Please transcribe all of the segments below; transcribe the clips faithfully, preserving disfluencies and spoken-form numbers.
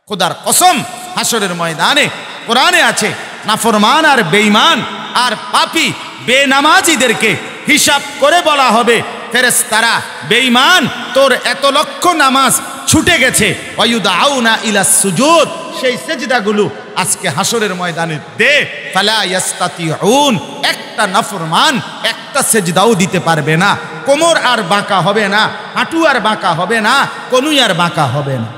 খোদার কসম, হাসরের ময়দানে কোরআনে আছে, নাফরমান আর বেঈমান আর পাপী বেনামাজীদেরকে হিসাব করে বলা হবে, ফেরেশতারা বেঈমান তোর এত লক্ষ নামাজ ছুটে গেছে, ওয়ায়ুদাউনা ইলাস সুজুদ, সেই সেজদাগুলো আজকে হাসরের ময়দানে দে, ফালা ইয়াস্তাতিউন, একটা নাফরমান একটা সেজদাও দিতে পারবে না, কোমর আর বাঁকা হবে না, হাঁটু আর বাঁকা হবে না, কনুই আর বাঁকা হবে না।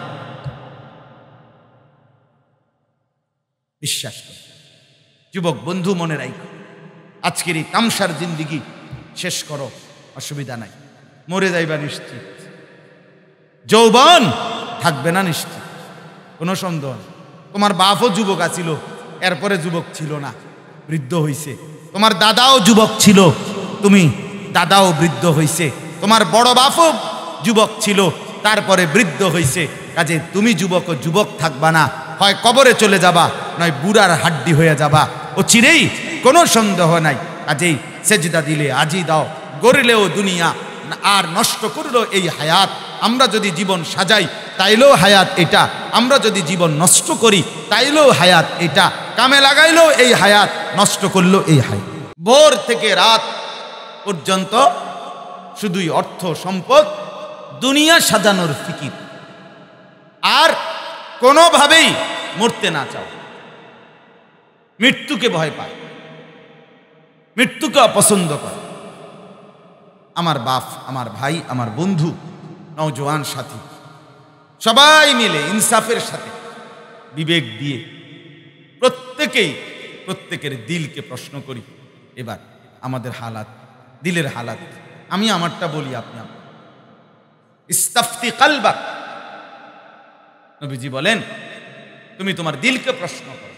বিশ্বাস কর যুবক বন্ধু, মনে রাখো, আজকের এই তামসার জিন্দিগি শেষ করো, অসুবিধা নাই, মরে যাইবা নিশ্চিত, যৌবন থাকবে না নিশ্চিত, কোনো সন্দেহ। তোমার বাপও যুবক আছিল, এরপরে যুবক ছিল না, বৃদ্ধ হইছে। তোমার দাদাও যুবক ছিল, তুমি দাদাও বৃদ্ধ হইছে। তোমার বড় বাপও যুবক ছিল, তারপরে বৃদ্ধ হইছে। কাজে তুমি যুবক ও যুবক থাকবা না, হয় কবরে চলে যাবা, নয় বুড়ার হাড্ডি হয়ে যাবা, ও চিরেই, কোনো সন্দেহ নাই। কাজেই সেজদা দিলে আজই দাও, গড়লেও দুনিয়া আর নষ্ট করলো এই হায়াত। আমরা যদি জীবন সাজাই তাইলেও হায়াত এটা, আমরা যদি জীবন নষ্ট করি তাইলেও হায়াত এটা, কামে লাগাইলেও এই হায়াত, নষ্ট করলো এই হায়াত। ভোর থেকে রাত পর্যন্ত শুধুই অর্থ সম্পদ, দুনিয়া সাজানোর ফিকির, আর কোনোভাবেই মরতে না চাও, মৃত্যুকে ভয় পায়, মৃত্যুকে অপছন্দ করে। আমার বাপ, আমার ভাই, আমার বন্ধু, নওজোয়ান সাথী, সবাই মিলে ইনসাফের সাথে, বিবেক দিয়ে প্রত্যেকেই প্রত্যেকের দিলকে প্রশ্ন করি, এবার আমাদের হালাত, দিলের হালাত। আমি আমারটা বলি, আপনি আপনার। ইস্তাফতি কালবাক, নবীজি বলেন, তুমি তোমার দিলকে প্রশ্ন করো।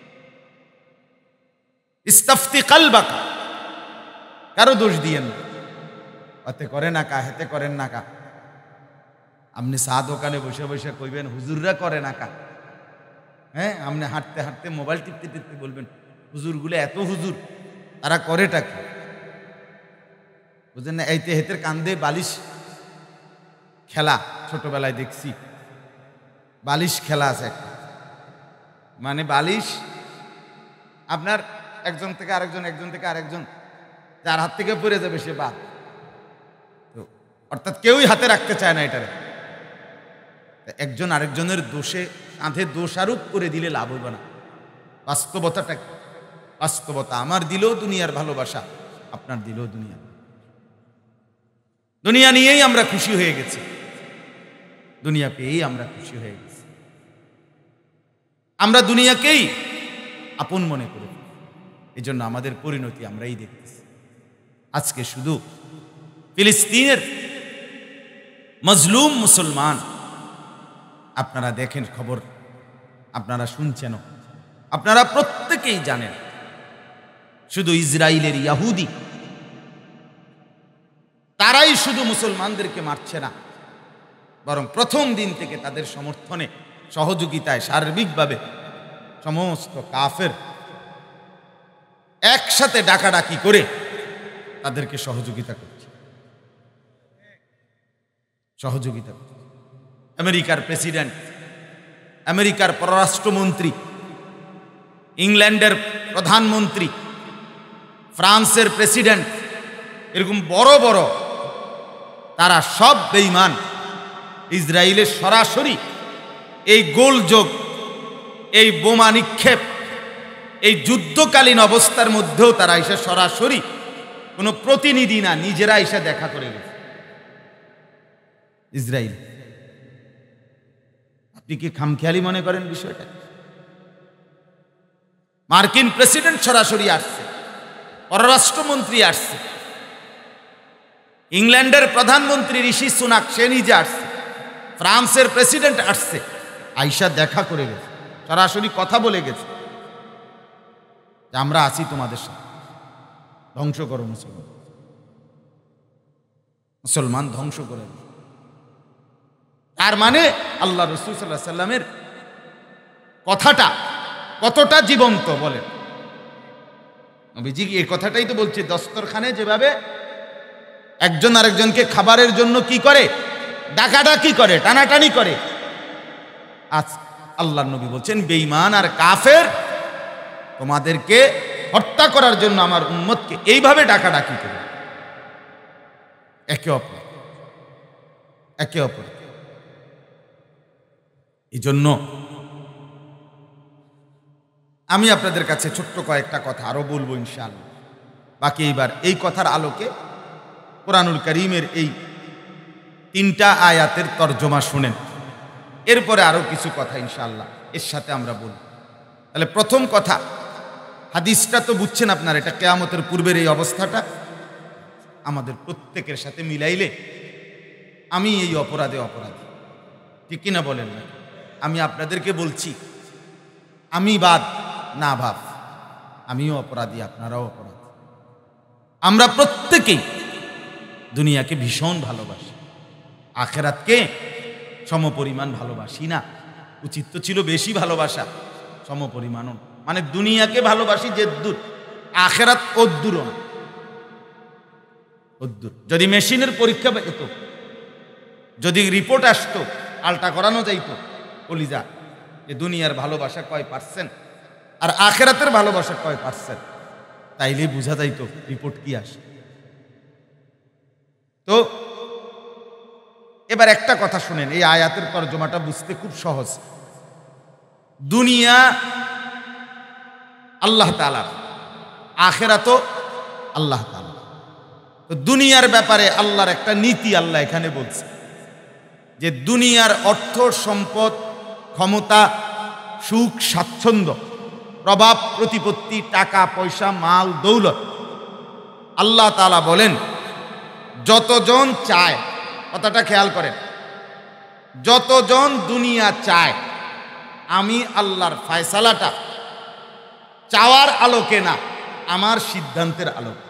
ইস্তাফতি কালবাক, কারো দোষ দিয়েন না, হাতে করে না কা, হেতে করেন না কা। আপনি চা দোকানে বসে বসে কইবেন হুজুররা করে না কা, হ্যাঁ, আপনি হাঁটতে হাঁটতে মোবাইল টিপতে টিপতে বলবেন হুজুরগুলো এত হুজুর, তারা করেটা কি বুঝেন না? এইতে হেতের কান্দে বালিশ খেলা ছোটবেলায় দেখছি, বালিশ খেলা আছে একটা, মানে বালিশ আপনার একজন থেকে আরেকজন, একজন থেকে আরেকজন, যার হাত থেকে পড়ে যাবে সে বাদ, অর্থাৎ কেউই হাতে রাখতে চায় না এটারে। একজন আরেকজনের দোষে কাঁধে দোষারোপ করে দিলে লাভ হবে না। বাস্তবতাটা বাস্তবতা, আমার দিলেও দুনিয়ার ভালোবাসা, আপনার দিলেও দুনিয়া। দুনিয়া নিয়েই আমরা খুশি হয়ে গেছি, দুনিয়া পেয়েই আমরা খুশি হয়ে গেছি, আমরা দুনিয়াকেই আপন মনে করি। এই জন্য আমাদের পরিণতি আমরাই দেখতেছি। আজকে শুধু ফিলিস্তিনের মজলুম মুসলমান, আপনারা দেখেন খবর, আপনারা শুনছেন, আপনারা প্রত্যেকেই জানেন, শুধু ইসরায়েলের ইয়াহুদি তারাই শুধু মুসলমানদেরকে মারছে না, বরং প্রথম দিন থেকে তাদের সমর্থনে, সহযোগিতায়, সার্বিকভাবে সমস্ত কাফের একসাথে ডাকাডাকি করে তাদেরকে সহযোগিতা করছে, সহযোগিতা করছে। আমেরিকার প্রেসিডেন্ট, আমেরিকার পররাষ্ট্রমন্ত্রী, ইংল্যান্ডের প্রধানমন্ত্রী, ফ্রান্সের প্রেসিডেন্ট, এরকম বড় বড় তারা সব বেঈমান। ইসরায়েলের সরাসরি এই গোলযোগ, এই বোমা নিক্ষেপ, এই যুদ্ধকালীন অবস্থার মধ্যেও তারা এসে সরাসরি কোনো প্রতিনিধি না, নিজেরা এসে দেখা করে গেছে ইসরায়েল। আপনি কি খামখেয়ালি মনে করেন বিষয়টা? মার্কিন প্রেসিডেন্ট সরাসরি আসছে, পররাষ্ট্রমন্ত্রী আসছে, ইংল্যান্ডের প্রধানমন্ত্রী ঋষি সুনাক সে নিজে আসছে, ফ্রান্সের প্রেসিডেন্ট আসছে, আইসা দেখা করে গেছে, সরাসরি কথা বলে গেছে যে আমরা আছি তোমাদের সাথে, ধ্বংস করো মুসলমান, মুসলমান ধ্বংস করে। তার মানে আল্লাহ রাসূল সাল্লাল্লাহু আলাইহি সাল্লামের কথাটা কতটা জীবন্ত বলেন। নবীজি এই কথাটাই তো বলছে, দস্তরখানে যেভাবে একজন আরেকজনকে খাবারের জন্য কি করে, ডাকাডাকি করে, টানাটানি করে, আজ আল্লাহর নবী বলছেন, বেঈমান আর কাফের তোমাদেরকে হত্যা করার জন্য আমার উম্মতকে এইভাবে ডাকাডাকি করে, একে অপর একে অপর এই জন্য আমি আপনাদের কাছে ছোট্ট কয়েকটা কথা আরো বলবো ইনশাআল্লাহ। বাকি এইবার এই কথার আলোকে কোরআনুল কারীমের এই তিনটা আয়াতের তরজমা শুনেন, এরপরে আরো কিছু কথা ইনশাআল্লাহ এর সাথে আমরা বলব। তাহলে প্রথম কথা, হাদিসটা তো বুঝছেন আপনারা, এটা কিয়ামতের পূর্বের এই অবস্থাটা আমাদের প্রত্যেকের সাথে মিলাইলে আমি এই অপরাধে অপরাধী, ঠিক কিনা বলেন না? আমি আপনাদেরকে বলছি, আমি বাদ না ভাব, আমিও অপরাধী, আপনারাও অপরাধী। আমরা প্রত্যেকেই দুনিয়াকে ভীষণ ভালোবাসি, আখেরাতকে সমপরিমাণ ভালোবাসি না। উচিত তো ছিল বেশি ভালোবাসা, সমপরিমাণও। মানে দুনিয়াকে ভালোবাসি যে দূর, আখেরাত অদ্দূরও না, অদ্দূর। যদি মেশিনের পরীক্ষা পেত, যদি রিপোর্ট আসতো, আলটা করানো যাইতো কলিজা যে দুনিয়ার ভালোবাসা কয় পার্সেন্ট আর আখেরাতের ভালোবাসা কয় পার্সেন্ট, তাইলে বোঝা যাইতো রিপোর্ট কি আসে। তো এবার একটা কথা শুনেন, এই আয়াতের তরজমাটা বুঝতে খুব সহজ। দুনিয়া আল্লাহ তাআলার, আখেরাতও আল্লাহ তাআলার। তো দুনিয়ার ব্যাপারে আল্লাহর একটা নীতি আল্লাহ এখানে বলছে যে দুনিয়ার অর্থ সম্পদ, ক্ষমতা, সুখ, স্বাচ্ছন্দ্য, প্রভাব, প্রতিপত্তি, টাকা পয়সা, মাল দৌলত, আল্লাহ তাআলা বলেন যতজন চায়, কথাটা খেয়াল করেন, যতজন দুনিয়া চায়, আমি আল্লাহর ফয়সালাটা চাওয়ার আলোকে না, আমার সিদ্ধান্তের আলোকে।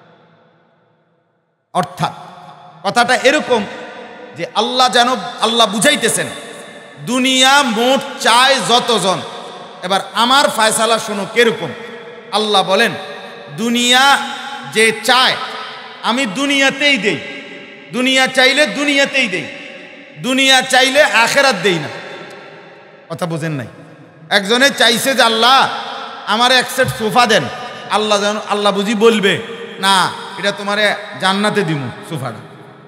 অর্থাৎ কথাটা এরকম যে আল্লাহ যেন আল্লাহ বুঝাইতেছেন দুনিয়া মোট চায় যতজন, এবার আমার ফয়সালা শোনো কিরকম। আল্লাহ বলেন দুনিয়া যে চায় আমি দুনিয়াতেই দেই, দুনিয়া চাইলে দুনিয়াতেই দেই, দুনিয়া চাইলে আখেরাত দেই না। কথা বোঝেন নাই? একজনে চাইছে যে আল্লাহ আমার এক সেট সোফা দেন, আল্লাহ যেন আল্লাহ বুঝি বলবে না এটা তোমারে জান্নাতে দিমু সোফাটা।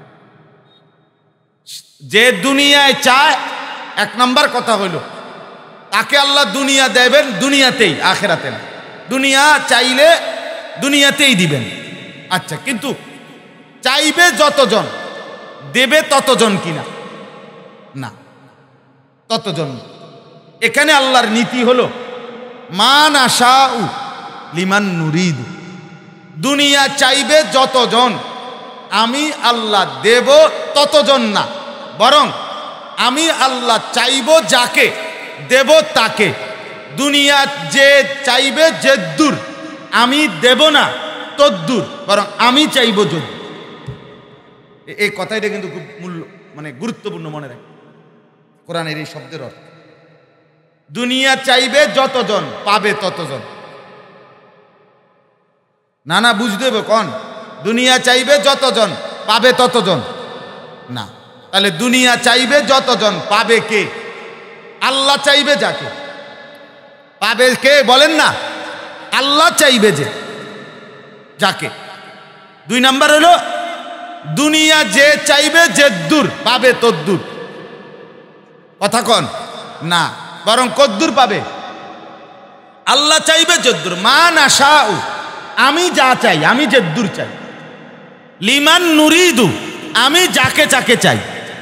যে দুনিয়ায় চায়, এক নাম্বার কথা হইল তাকে আল্লাহ দুনিয়া দেবেন দুনিয়াতেই, আখেরাতে না। দুনিয়া চাইলে দুনিয়াতেই দিবেন। আচ্ছা, কিন্তু চাইবে যতজন, দেবে ততজন কিনা? না, ততজন। এখানে আল্লাহর নীতি হলো মান আশাউ লিমান নুরিদ। দুনিয়া চাইবে যতজন, আমি আল্লাহ দেব ততজন না, বরং আমি আল্লাহ চাইব যাকে, দেব তাকে। দুনিয়া যে চাইবে যে দূর, আমি দেব না তদ্দূর, বরং আমি চাইব যদ্দূর। এই কথাটা কিন্তু খুব মূল্য, মানে গুরুত্বপূর্ণ, মনে রাখ কোরআনের এই শব্দের অর্থ। দুনিয়া চাইবে যতজন, পাবে ততজন। না না, বুঝতে হবে কোন? দুনিয়া চাইবে যতজন, পাবে ততজন না। তাহলে দুনিয়া চাইবে যতজন, পাবে কে? আল্লাহ চাইবে যাকে, পাবে কে? বলেন না, আল্লাহ চাইবে যে যাকে। দুই নাম্বার হলো দুনিয়া যে চাইবে যে দূর, পাবে তদ্দূর। কথা কন না, বরং কদ্দূর পাবে? আল্লাহ চাইবে যদ্দূর। মান আশাউ, আমি যা চাই, আমি যে দূর চাই। লিমান নুরিদু, আমি যাকে যাকে চাই,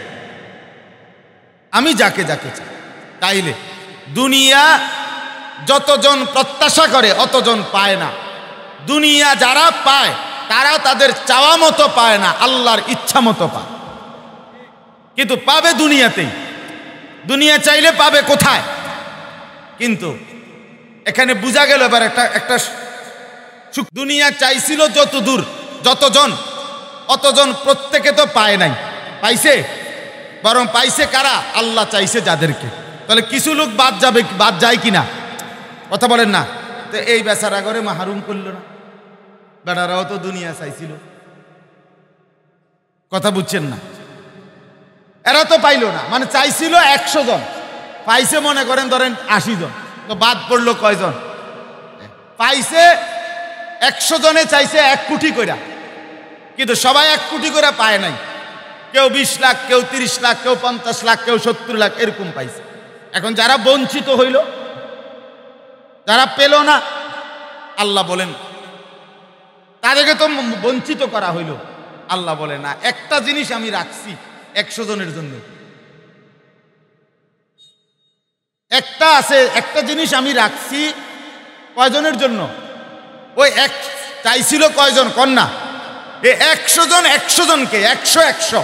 আমি যাকে যাকে চাই। তাইলে দুনিয়া যতজন প্রত্যাশা করে অতজন পায় না। দুনিয়া যারা পায় তারা তাদের চাওয়া মতো পায় না, আল্লাহর ইচ্ছা মতো পায়। কিন্তু পাবে দুনিয়াতেই। দুনিয়া চাইলে পাবে কোথায়? কিন্তু এখানে বোঝা গেল এবার একটা একটা দুনিয়া চাইছিল যত দূর, যতজন, অতজন প্রত্যেকে তো পায় নাই। পাইছে? বরং পাইছে কারা? আল্লাহ চাইছে যাদেরকে। তাহলে কিছু লোক বাদ যাবে, বাদ যায় কিনা? কথা বলেন না। তো এই বেচারা করে মাহরুম করল না? বেড়ারাও তো দুনিয়া চাইছিল। কথা বুঝছেন না? এরা তো পাইল না, মানে চাইছিল একশো জন, পাইছে মনে করেন ধরেন আশি জন, তো বাদ পড়লো কয়জন? পাইছে একশো জনে চাইছে এক কোটি কইরা, কিন্তু সবাই এক কোটি করে পায় নাই। কেউ বিশ লাখ, কেউ তিরিশ লাখ, কেউ পঞ্চাশ লাখ, কেউ সত্তর লাখ এরকম পাইছে। এখন যারা বঞ্চিত হইল, যারা পেল না, আল্লাহ বলেন তাদেরকে তো বঞ্চিত করা হইল। আল্লাহ বলে না, একটা জিনিস আমি রাখছি একশো জনের জন্য। একটা আছে, একটা জিনিস আমি রাখছি কয়জনের জন্য? ওই এক চাইছিল কয়জন কন্যা, এই একশো জন একশো জনকে একশো একশো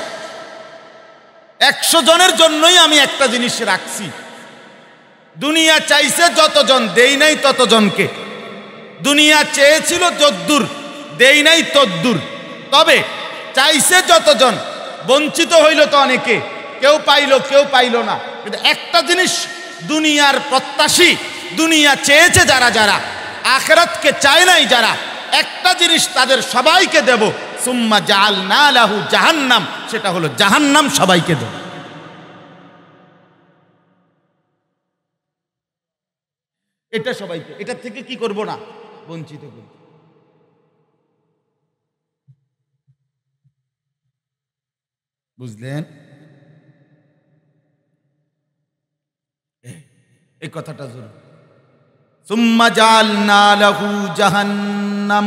একশো জনের জন্যই আমি একটা জিনিস রাখছি। দুনিয়া চাইছে যতজন, দেই নাই ততজনকে। দুনিয়া চেয়েছিল যদ্দূর, দেই নাই তদ্দূর। তবে চাইছে যতজন, বঞ্চিত হইল তো অনেকে, কেউ পাইল কেউ পাইল না। কিন্তু একটা জিনিস দুনিয়ার প্রত্যাশী, দুনিয়া চেয়েছে যারা যারা, আখিরাতকে চায় নাই যারা, একটা জিনিস তাদের সবাইকে দেব। সুম্মা জাআলনা লাহু জাহান্নাম, সেটা হলো জাহান্নাম সবাইকে দেব। এটা সবাইকে, এটা থেকে কি করব না, বঞ্চিত করব। বুঝলেন? এই কথাটা জরুরি। সুম্মা জাআলনা লাহু জাহান্নাম।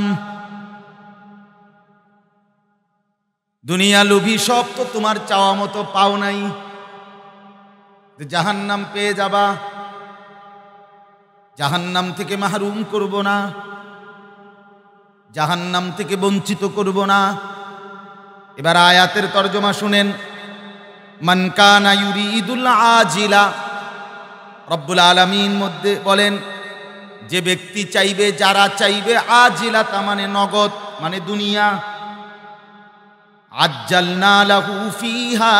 দুনিয়া লোভী সব তো তোমার চাওয়া মতো পাও নাই, জাহান্নাম পেয়ে যাবা। জাহান্নাম থেকে মাহরুম করব না, জাহান্নাম থেকে বঞ্চিত করব না। এবার আয়াতের তরজমা শুনেন। মান কানা ইউরিদুল আজিলা, রব্বুল আলামিন মধ্যে বলেন যে ব্যক্তি চাইবে, যারা চাইবে আজিলা, তা মানে নগদ, মানে দুনিয়া। আজ্জালনা লাহু ফিহা,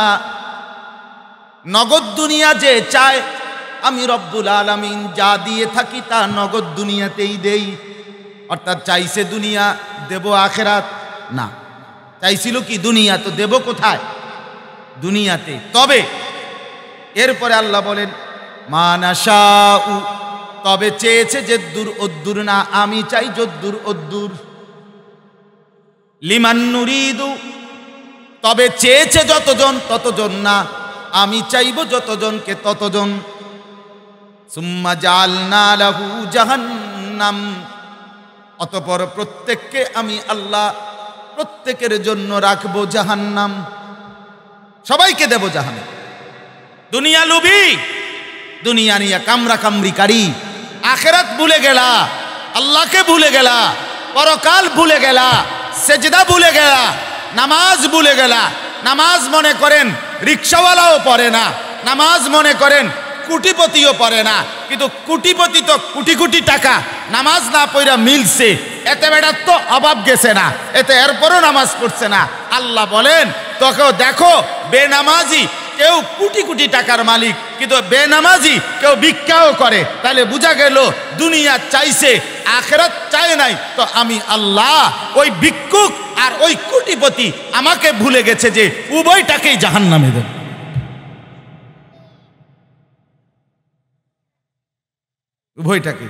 নগদ দুনিয়া যে চায়, আমি রব্বুল আলামিন যা দিয়ে থাকি তা নগদ দুনিয়াতেই দেই। অর্থাৎ চাইছে দুনিয়া, দেব আখিরাত না। চাইছিল কি দুনিয়া, তো দেব কোথায়? দুনিয়াতে। তবে এরপরে আল্লাহ বলেন মা নাশাউ, তবে চেয়েছে যদ্দুর অদ্দুর না, আমি চাই যদ্দুর অদ্দুর। লিমান নুরিদু, তবে চেয়েছে যতজন ততজন না, আমি চাইব যতজনকে ততজন। সুম্মা জাআলনা লাহু জাহান্নাম, অতঃপর প্রত্যেককে আমি আল্লাহ প্রত্যেকের জন্য রাখবো জাহান্নাম, সবাইকে দেব জাহান্নাম। দুনিয়া লোভী, দুনিয়া নিয়ে কামরা কামরিকারী, আখিরাত ভুলে গেলা, আল্লাহকে ভুলে গেলা, পরকাল ভুলে গেলা, সেজদা ভুলে গেলা, নামাজ ভুলে গেলা। নামাজ মনে করেন রিক্সাওয়ালাও পড়ে না, নামাজ মনে করেন কোটিপতিও পড়ে না। কিন্তু কোটিপতি তো কোটি কোটি টাকা নামাজ না পড়া মিলছে, এতে বেটার তো অভাব গেছে না, এতে এরপরও নামাজ পড়ছে না। আল্লাহ বলেন তোকেও দেখো, বেনামাজি কেউ কোটি কোটি টাকার মালিক, কিন্তু বেনামাজি কেউ ভিক্ষাও করে। তাহলে বোঝা গেল দুনিয়া চাইছে, আখিরাত চায় নাই। তো আমি আল্লাহ ওই ভিক্ষুক আর ওই কোটিপতি আমাকে ভুলে গেছে যে উভয়টাকেই জাহান্নামে দেব। উভয়টাকে,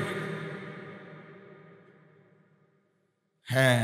হ্যাঁ।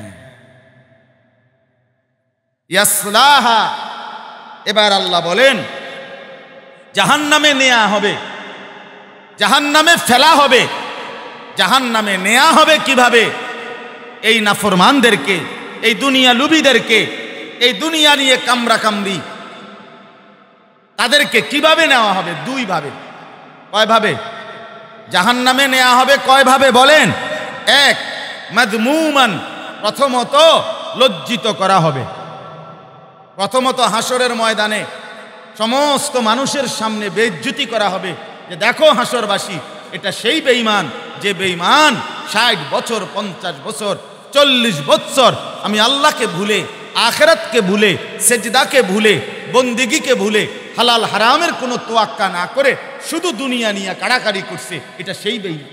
ইয়াসলাহা, এবার আল্লাহ বলেন জাহান্নামে নেয়া হবে, জাহান্নামে ফেলা হবে। জাহান্নামে নেয়া হবে কিভাবে? এই নাফরমানদেরকে, এই দুনিয়া লুবিদেরকে, এই দুনিয়া নিয়ে কামরা কামরি, তাদেরকে কিভাবে নেওয়া হবে? দুই ভাবে। কয় ভাবে জাহান্নামে নেওয়া হবে? কয় ভাবে বলেন? এক, মাযমুমান, প্রথমত লজ্জিত করা হবে। প্রথমত হাসরের ময়দানে সমস্ত মানুষের সামনে বেইজ্জতি করা হবে যে দেখো হাসরবাসী, এটা সেই বেঈমান যে বেঈমান ষাট বছর, পঞ্চাশ বছর, চল্লিশ বছর আমি আল্লাহকে ভুলে, আখিরাতকে ভুলে, সেজদাকে ভুলে, বন্দিগিকে ভুলে, হালাল হারামের কোনো তোয়াক্কা না করে শুধু দুনিয়া নিয়ে কাড়াকাড়ি করছে, এটা সেই বেঈমান।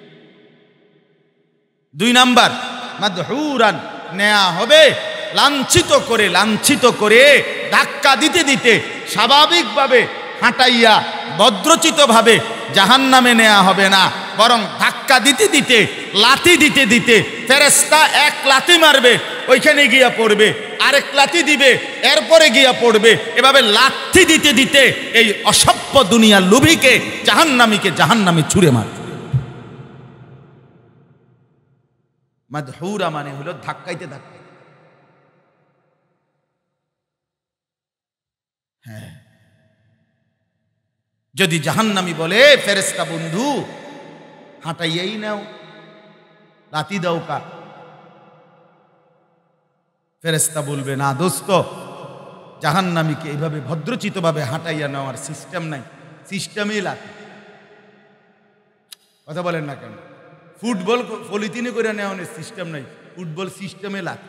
দুই নাম্বার, মাদহুরান, নেয়া হবে লাঞ্ছিত করে, লাঞ্ছিত করে ধাক্কা দিতে দিতে স্বাভাবিকভাবে হাঁটাইয়া ভদ্রচিতভাবে জাহান্নামে নেওয়া হবে না, বরং ধাক্কা দিতে দিতে, লাথি দিতে দিতে, ফেরেশতা এক লাথি মারবে, ওইখানে গিয়া পড়বে, আরেক লাথি দিবে, এরপরে গিয়া পড়বে, এভাবে লাথি দিতে দিতে এই অসভ্য দুনিয়ার লোভীকে, জাহান্নামীকে জাহান্নামে ছুঁড়ে মারবে। মাদহুরা মানে হলো ধাক্কাইতে ধাক্কাইতে। হ্যাঁ, যদি জাহান্নামী বলে ফেরেশতা বন্ধু হাঁটাইয়াই নাও, লাথি দাও কা, ফেরেশতা বলবে না দোস্ত, জাহান্নামীকে এইভাবে ভদ্রচিতভাবে হাঁটাইয়া নেওয়ার সিস্টেম নাই, সিস্টেমই লাথি। কথা বলেন না কেন? ফুটবল পলিথিনে করে নেওয়ার সিস্টেম নাই, ফুটবল সিস্টেমে লাথি।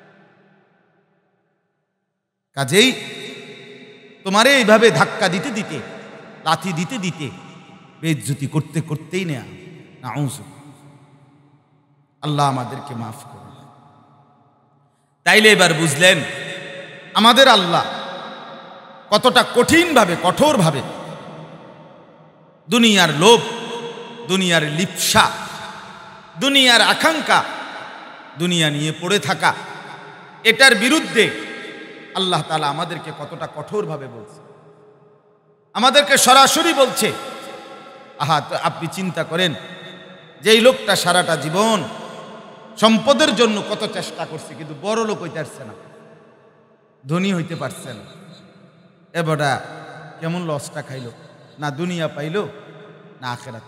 কাজেই তোমারে এইভাবে ধাক্কা দিতে দিতে, লাথি দিতে দিতে, বেইজ্জতি করতে করতেই নেয়া। নাউযু, আল্লাহ আমাদেরকে মাফ করুন। তাইলে এবার বুঝলেন আমাদের আল্লাহ কতটা কঠিনভাবে, কঠোরভাবে দুনিয়ার লোভ, দুনিয়ার লিপ্সা, দুনিয়ার আকাঙ্ক্ষা, দুনিয়া নিয়ে পড়ে থাকা, এটার বিরুদ্ধে আল্লাহ তাআলা আমাদেরকে কতটা কঠোরভাবে বলছে, আমাদেরকে সরাসরি বলছে। আহা, তো আপনি চিন্তা করেন যে এই লোকটা সারাটা জীবন সম্পদের জন্য কত চেষ্টা করছে, কিন্তু বড় লোক হইতে পারছে না, ধনী হইতে পারছে না। এবারটা কেমন লসটা খাইল, না দুনিয়া পাইল না আখিরাত।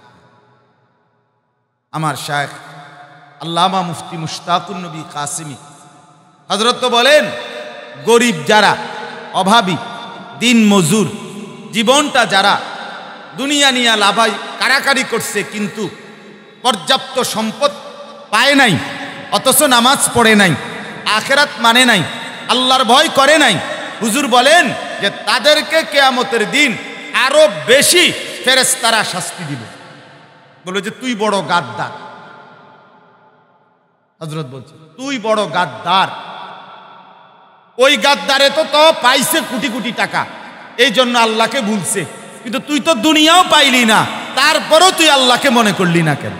আমার শায়েখ আল্লামা মুফতি মুশতাকুন নবী কাসিমি হযরত তো বলেন, গরিব যারা, অভাবী, দিন মজুর, জীবনটা যারা দুনিয়া নিয়ে লাভাই কারাকারি করছে, কিন্তু পর্যাপ্ত সম্পদ পায় নাই, অথচ নামাজ পড়ে নাই, আখিরাত মানে নাই, আল্লাহর ভয় করে নাই, হুজুর বলেন যে তাদেরকে কিয়ামতের দিন আরো বেশি ফেরেশতারা শাস্তি দিবে। বলে যে তুই বড় গাদ্দার। হযরত বলছে তুই বড় গাদ্দার। ওই গাদ্দারে তো তো পাইছে কোটি কোটি টাকা, এই জন্য আল্লাহকে ভুলছে, কিন্তু তুই তো দুনিয়াও পাইলি না, তারপরও তুই আল্লাহকে মনে করলি না কেন?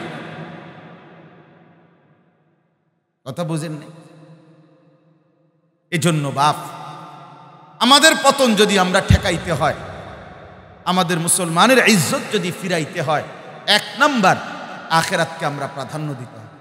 কথা বুঝেন না? এজন্য বাপ, আমাদের পতন যদি আমরা ঠেকাইতে হয়, আমাদের মুসলমানের ইজ্জত যদি ফিরাইতে হয়, এক নাম্বার আখিরাতকে আমরা প্রাধান্য দিতে হবে।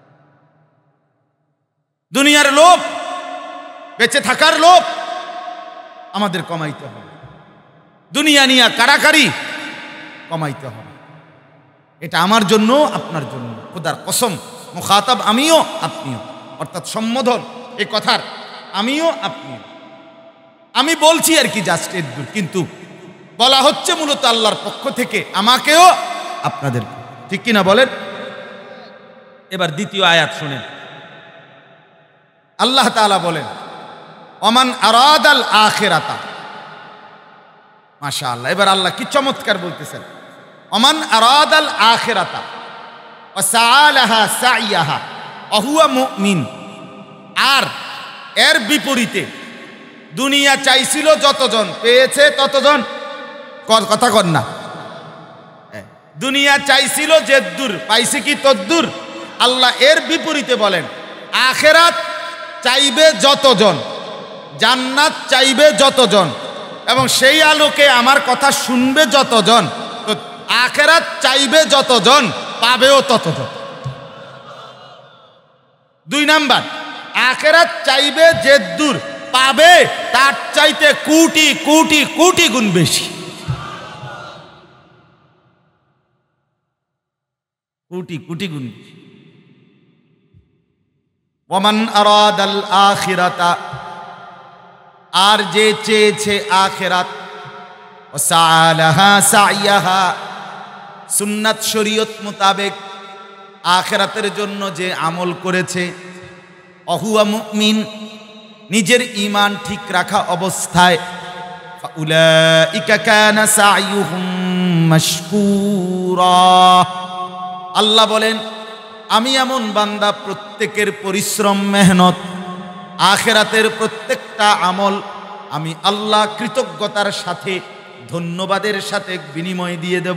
দুনিয়ার লোভ, বেঁচে থাকার লোভ আমাদের কমাইতে হবে, দুনিয়া নিয়ে কারাকারি কমাইতে হবে। এটা আমার জন্য, আপনার জন্য, খোদার কসম, মুখাতাব আমিও আপনিও, অর্থাৎ সম্বোধন এই কথার আমিও আপনিও। আমি বলছি আর কি জাস্ট এর দূর, কিন্তু বলা হচ্ছে মূলত আল্লাহর পক্ষ থেকে আমাকেও আপনাদের, ঠিক কিনা বলেন? এবার দ্বিতীয় আয়াত শুনেন। আল্লাহ তাআলা বলেন, ওমান আরাদাল আখিরাতা। মাশাআল্লাহ, এবার আল্লাহ কি চমৎকার বলতেছেন। ওমান আরাদাল আখিরাতা ওয়া সাআলাহা সাইয়াহা ওয়া হুয়া মুমিন। আর এর বিপরীতে দুনিয়া চাইছিল যতজন, পেয়েছে ততজন। কথা কর না, দুনিয়া চাইছিল যেদ্দুর, পাইছে কি তদ্দুর। আল্লাহ এর বিপরীতে বলেন, আখিরাত চাইবে যতজন, জান্নাত চাইবে যতজন, এবং সেই আলোকে আমার কথা শুনবে যতজন, তো আখিরাত চাইবে যতজন, পাবেও ততজন। দুই নাম্বার, আখিরাত চাইবে যেদ্দুর, পাবে তার চাইতে কোটি কোটি কোটি গুণ বেশি, কোটি কোটি গুণ বেশি। ওমান আরাদাল আখিরাতা, আর যে চেয়েছে আখিরাত, ওয়া সাআলাহা সাইয়াহা, সুন্নাত শরীয়ত মোতাবেক আখিরাতের জন্য যে আমল করেছে, অহুয়া মুমিন, নিজের ঈমান ঠিক রাখা অবস্থায়, ফাউলাইকা কানা সাইয়ুহুম মাশকুরা। আল্লাহ বলেন, আমি এমন বান্দা প্রত্যেকের পরিশ্রম, মেহনত, আখিরাতের প্রত্যেকটা আমল আমি আল্লাহ কৃতজ্ঞতার সাথে ধন্যবাদের সাথে বিনিময় দিয়ে দেব।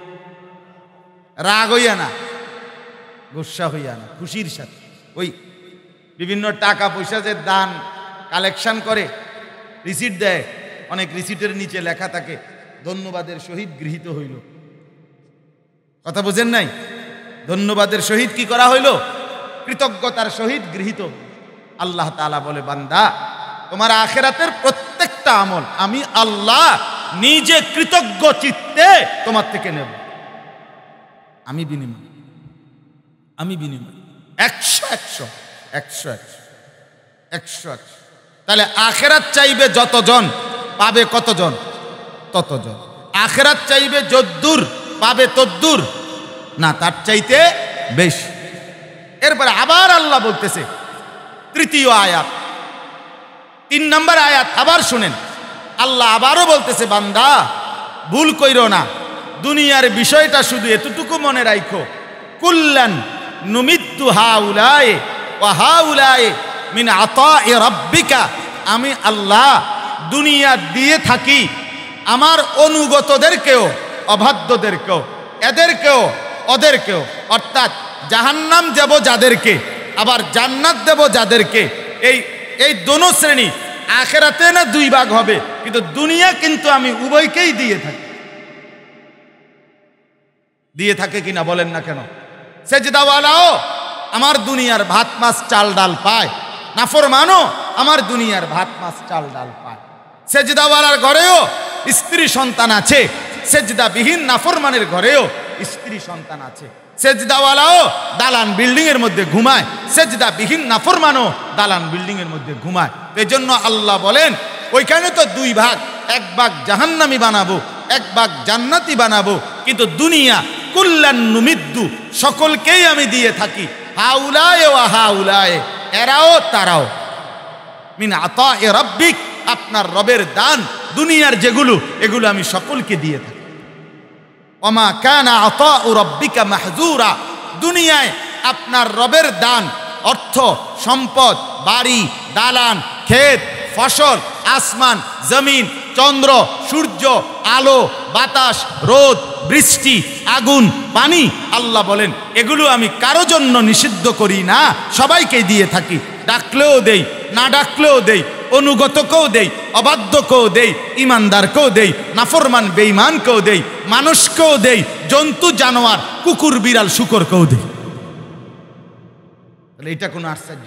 রাগ হইয়া না, গোসা হইয়া না, খুশির সাথে। ওই বিভিন্ন টাকা পয়সা যে দান কালেকশন করে, রিসিট দেয়, অনেক রিসিটের নিচে লেখা থাকে ধন্যবাদের সহিত গৃহীত হইল। কথা বুঝেন নাই? ধন্যবাদের সহিত কি করা হইল? কৃতজ্ঞতার সহিত গৃহীত। আল্লাহ তাআলা বলে, বান্দা তোমার আখিরাতের প্রত্যেকটা আমল আমি আল্লাহ নিজে কৃতজ্ঞ চিত্তে তোমার থেকে নেব। আমি বিনিময়, আমি বিনিময় একশো একশো একশো একশো একশো একশো। তাহলে আখিরাত চাইবে যতজন, পাবে কতজন? ততজন। আখিরাত চাইবে যদ্দূর, পাবে তদ্দূর না, তার চাইতে বেশি। এরপরে আবার আল্লাহ বলতেছে, তৃতীয় আয়াত, তিন নম্বর আয়াত আবার শুনেন। আল্লাহ আবারও বলতেছে, বান্দা ভুল কইরো না, দুনিয়ার বিষয়টা শুধু এতটুকু মনে রাখো, কুল্লান নুমিদ্দু হাউলায়ে ওয়া হাউলায়ে মিন আতায়ে রাব্বিকা। আমি আল্লাহ দুনিয়া দিয়ে থাকি আমার অনুগতদেরকেও, অবাধ্যদেরকেও, এদেরকেও ওদেরকেও, অর্থাৎ জাহান্নাম দেব যাদেরকে, আবার জান্নাত দেব যাদেরকে। এই এই দোনো শ্রেণী আখিরাতে না দুই ভাগ হবে, কিন্তু দুনিয়া কিন্তু আমি উভয়কেই দিয়ে থাকি। দিয়ে থাকে কিনা বলেন না কেন? সেজদাওয়ালাও আমার দুনিয়ার ভাত মাছ চাল ডাল পায়, নাফরমানও আমার দুনিয়ার ভাত মাছ চাল ডাল পায়। সেজদাওয়ালার ঘরেও স্ত্রী সন্তান আছে, সেজদাবিহীন নাফরমানের ঘরেও স্ত্রী সন্তান আছে। সেজদাওয়ালাও দালান বিল্ডিং এর মধ্যে ঘুমায়, সেজদাবিহীন নাফরমানও দালান বিল্ডিং এর মধ্যে ঘুমায়। এই জন্য আল্লাহ বলেন, ওইখানে তো দুই ভাগ, এক ভাগ জাহান্নামী বানাবো, এক ভাগ জান্নাতি বানাবো, কিন্তু দুনিয়া কুল্লান নুমিদ্দু, সকলকেই আমি দিয়ে থাকি, হাউলায়ে ওয়া হাউলায়ে, এরাও তারাও, মিন আতায়ে রাব্বিক, আপনার রবের দান দুনিয়ার যেগুলো, এগুলো আমি সকলকে দিয়ে থাকি। ওমা কানা আতাউ রাব্বিকা মাহজুরা, দুনিয়ায় আপনার রবের দান, অর্থ সম্পদ, বাড়ি দালান, ক্ষেত ফসল, আসমান জমিন, চন্দ্র সূর্য, আলো বাতাস, রোদ বৃষ্টি, আগুন পানি, আল্লাহ বলেন এগুলো আমি কারো জন্য নিষিদ্ধ করি না, সবাইকে দিয়ে থাকি। ডাকলেও দেই, না ডাকলেও দেই, অনুগতকেও দেই, অবাধ্যকেও দেই, ইমানদারকেও দেই, নাফরমান বেঈমানকেও দেই, মানুষকেও দেই, জন্তু জানোয়ার কুকুর বিড়াল শুকরকেও দেই। তাহলে এটা কোনো আশ্চর্য?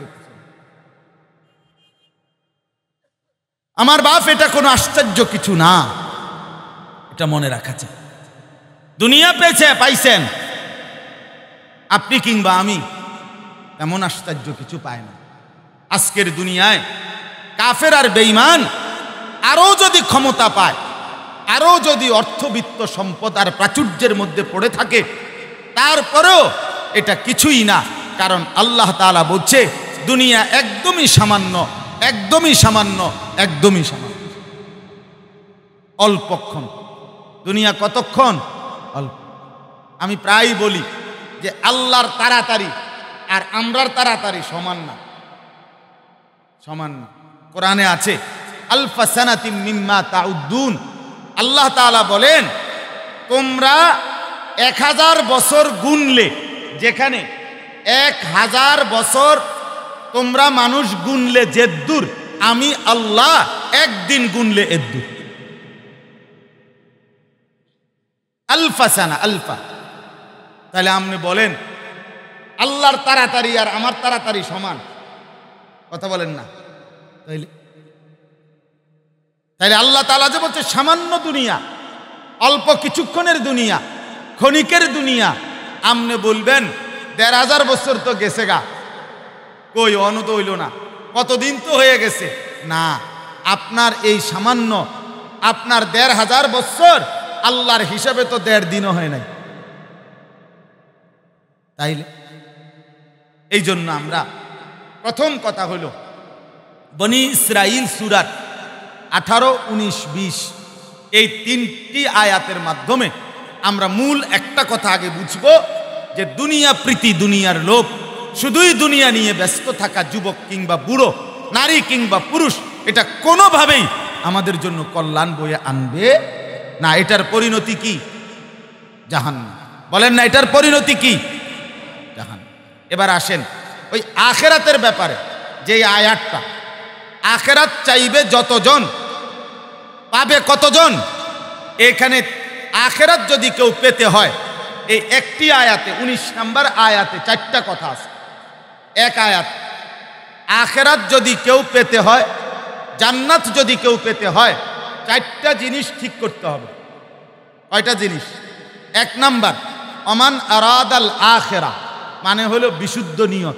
আমার বাপ, এটা কোনো আশ্চর্য কিছু না, এটা মনে রাখা চাই। দুনিয়া পেয়েছে, পাইছেন আপনি কিংবা আমি, এমন আশ্চর্য কিছু পায় না। আজকের দুনিয়ায় কাফের আর বেঈমান আরো যদি ক্ষমতা পায়, আরো যদি অর্থবিত্ত সম্পদ আর প্রাচুর্যের মধ্যে পড়ে থাকে, তারপরেও এটা কিছুই না। কারণ আল্লাহ তাআলা বলছে দুনিয়া একদমই সামান্য, একদমই সামান্য, একদমই সামান্য, অল্পক্ষণ। দুনিয়া কতক্ষণ? অল্প। আমি প্রায় বলি যে আল্লাহর তাড়াতাড়ি আর আমরার তাড়াতাড়ি সমান না, সমান না। কোরআনে আছে আলফা সানাতিম মিম্মা তাউদ্দুন, আল্লাহ তাআলা বলেন তোমরা এক হাজার বছর গুনলে, যেখানে এক হাজার বছর তোমরা মানুষ গুনলে যেদ্দুর, আমি আল্লাহ একদিন গুনলে এদ্দুর। আলফা সানা, আলফা। তাহলে আপনি বলেন আল্লাহর তাড়াতাড়ি আর আমার তাড়াতাড়ি সমান? কথা বলেন না। তাইলে তাইলে আল্লাহ তাআলা যে বলছে সামান্য দুনিয়া, অল্প কিছুক্ষণের দুনিয়া, ক্ষণিকের দুনিয়া, আপনি বলবেন দেড় হাজার বছর তো গেছে গা, কই অনত হইল না, কতদিন তো হয়ে গেছে। না, আপনার এই সামান্য, আপনার দেড় হাজার বছর আল্লাহর হিসাবে তো দেড় দিনও হয় নাই। তাইলে এই জন্য আমরা প্রথম কথা হলো বনি ইসরাইল সূরার আঠারো উনিশ বিশ এই তিনটি আয়াতের মাধ্যমে আমরা মূল একটা কথা আগে বুঝবো যে দুনিয়া প্রীতি, দুনিয়ার লোভ, শুধুই দুনিয়া নিয়ে ব্যস্ত থাকা যুবক কিংবা বুড়ো, নারী কিংবা পুরুষ, এটা কোনোভাবেই আমাদের জন্য কল্যাণ বয়ে আনবে না, এটার পরিণতি কি? জাহান্নাম। বলেন না, এটার পরিণতি কি? জাহান্নাম। এবার আসেন ওই আখিরাতের ব্যাপারে, যে আয়াতটা, আখিরাত চাইবে যতজন, পাবে কতজন? এখানে আখিরাত যদি কেউ পেতে হয়, এই একটি আয়াতে, উনিশ নাম্বার আয়াতে চারটা কথা আছে। এক আয়াত, আখিরাত যদি কেউ পেতে হয়, জান্নাত যদি কেউ পেতে হয়, চারটা জিনিস ঠিক করতে হবে। কয়টা জিনিস? এক নাম্বার, অমান আরাদাল আখিরা, মানে হলো বিশুদ্ধ নিয়ত।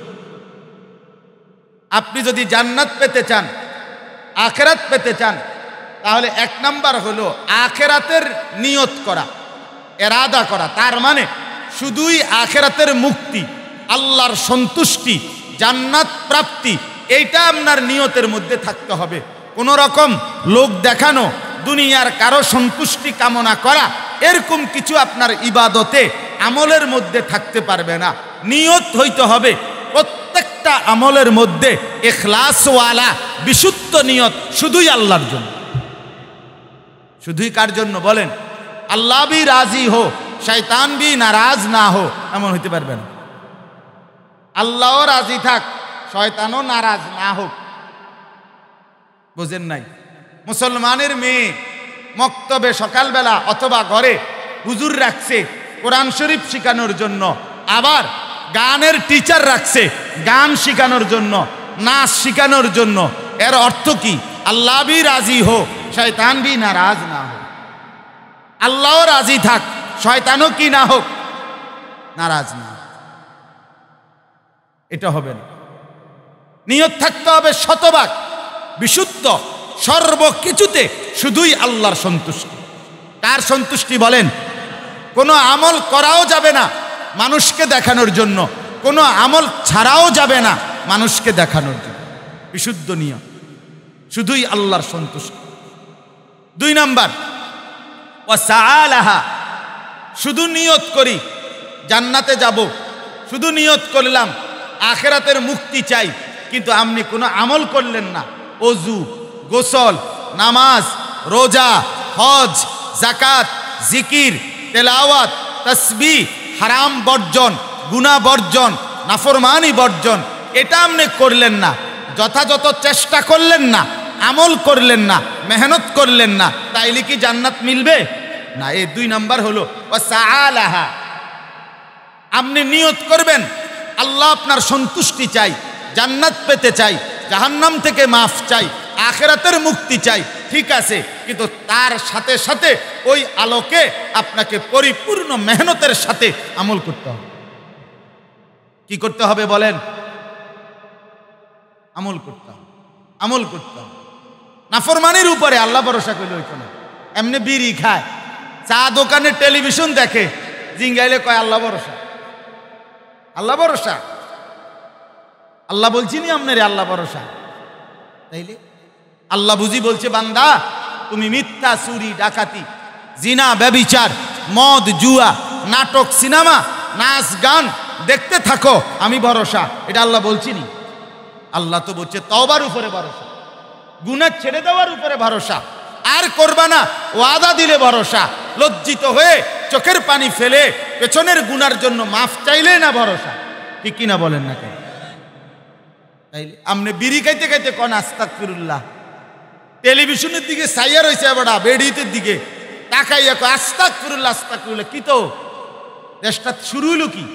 আপনি যদি জান্নাত পেতে চান, আখিরাত পেতে চান, তাহলে এক নাম্বার হলো আখিরাতের নিয়ত করা, এরাদা করা। তার মানে শুধুই আখিরাতের মুক্তি, আল্লাহর সন্তুষ্টি, জান্নাত প্রাপ্তি, এইটা আপনার নিয়তের মধ্যে থাকতে হবে। কোন রকম লোক দেখানো, দুনিয়ার কারো সন্তুষ্টি কামনা করা, এরকম কিছু আপনার ইবাদতে, আমলের মধ্যে থাকতে পারবে না। নিয়ত হইতে হবে প্রত্যেকটা আমলের মধ্যে ইখলাসওয়ালা, বিশুদ্ধ নিয়ত, শুধুই আল্লাহর জন্য। শুধুই কার জন্য বলেন? আল্লাহ ভি রাজি হো, শয়তান ভি নারাজ না হো, এমন হইতে পারবে না। আল্লাহও রাজি থাক, শয়তানও নারাজ না হোক। বুঝেন নাই? মুসলমানের মেয়ে মক্তবে সকালবেলা অথবা ঘরে হুজুর রাখছে কোরআন শরীফ শিখানোর জন্য, আবার গানের টিচার রাখছে গান শিখানোর জন্য, নাচ শিখানোর জন্য। এর অর্থ কি? আল্লাহ ভি রাজি হো, শয়তান ভি নারাজ না হোক। আল্লাহও রাজি থাক, শয়তানও কি না হোক, নারাজ না হোক। এটা হবে না। নিয়ত থাকতে হবে শতভাগ বিশুদ্ধ, সর্বকিছুতে শুধুই আল্লাহর সন্তুষ্টি। কার সন্তুষ্টি বলেন? কোনো আমল করাও যাবে না মানুষকে দেখানোর জন্য, কোনো আমল ছাড়াও যাবে না মানুষকে দেখানোর জন্য। বিশুদ্ধ নিয়ত, শুধুই আল্লাহর সন্তুষ্টি। দুই নাম্বার, ওয়াসাআলাহা, শুধু নিয়ত করি জান্নাতে যাব, শুধু নিয়ত করলাম আখিরাতের মুক্তি চাই, কিন্তু আপনি কোনো আমল করলেন না। ওযু, গোসল, নামাজ, রোজা, হজ, যাকাত, জিকির, তেলাওয়াত, তাসবিহ, হারাম বর্জন, গুনাহ বর্জন, নাফরমানি বর্জন, এটা আপনি করলেন না। যথাযথ চেষ্টা করলেন না, আমল করলেন না, মেহনত করলেন না, তাইলে কি জান্নাত মিলবে? না। এই দুই নাম্বার হলো ওয়াসাআলাহা। আপনি নিয়ত করবেন আল্লাহ আপনার সন্তুষ্টি চাই, জান্নাত পেতে চাই, জাহান্নাম থেকে মাফ চাই, আখিরাতের মুক্তি চাই, ঠিক আছে, কিন্তু তার সাথে সাথে ওই আলোকে আপনাকে পরিপূর্ণ মেহনতের সাথে আমল করতে হবে। কি করতে হবে বলেন? আমল করতে হবে, আমল করতে হবে। নাফরমানির উপরে আল্লাহ ভরসা করলে হইতো না। এমনি বিড়ি খায়, চা দোকানে টেলিভিশন দেখে, জিঙ্গাইলে কয় আল্লাহ ভরসা, আল্লাহ ভরসা। আল্লাহ বলছি নি আপনারে আল্লাহ ভরসা, তাইলে আল্লাহ বুঝি বলছে বান্দা তুমি মিথ্যা, চুরি, ডাকাতি, জিনা, ব্যভিচার, মদ, জুয়া, নাটক, সিনেমা, নাচ, গান দেখতে থাকো, আমি ভরসা। এটা আল্লাহ বলছি নি? আল্লাহ তো বলছে তওবার উপরে ভরসা, গুনাহ ছেড়ে দেওয়ার উপরে ভরসা, আর করবা না ওয়াদা দিলে ভরসা, লজ্জিত হয়ে চোখের পানি ফেলে পেছনের গুনার জন্য মাফ চাইলে না ভরসা। ঠিক কিনা বলেন না কেন? তাইলে আমনে বিড়ি খাইতে খাইতে কোন আস্তাগফিরুল্লাহ, টেলিভিশনের দিকে সাইয়া রয়েছে বড়া, বেড়িতের দিকে তাকাইয়া কো আস্তাগফিরুল্লাহ, আস্তাগফিরুল্লাহ। কি তো দেশটা শুরু হইল কি?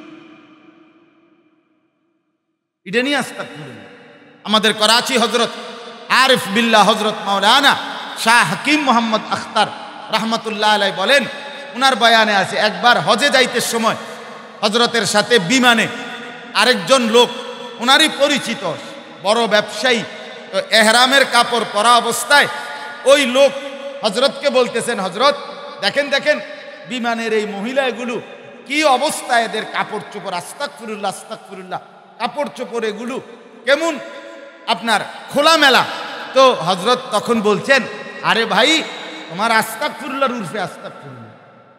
এটা নিয়ে আস্তাগফিরুল্লাহ। আমাদের করাচি হজরত আরিফ বিল্লাহ হজরত মাওলানা শাহ হাকিম মোহাম্মদ আখতার রহমতুল্লাহ আলাই বলেন, উনার বয়ানে আছে, একবার হজে যাইতে সময় হজরতের সাথে বিমানে আরেকজন লোক, উনারই পরিচিত বড় ব্যবসায়ী, তো এহরামের কাপড় পরা অবস্থায় ওই লোক হজরতকে বলতেছেন, হজরত দেখেন দেখেন বিমানের এই মহিলা এগুলো কি অবস্থায়, এদের কাপড় চোপড়, আস্তাগফিরুল্লাহ আস্তাগফিরুল্লাহ, কাপড় চোপড় এগুলো কেমন আপনার খোলামেলা। তো হজরত তখন বলছেন, আরে ভাই তোমার আস্তাগফিরুল্লাহর উর্ফে আস্তাগফিরুল্লাহ।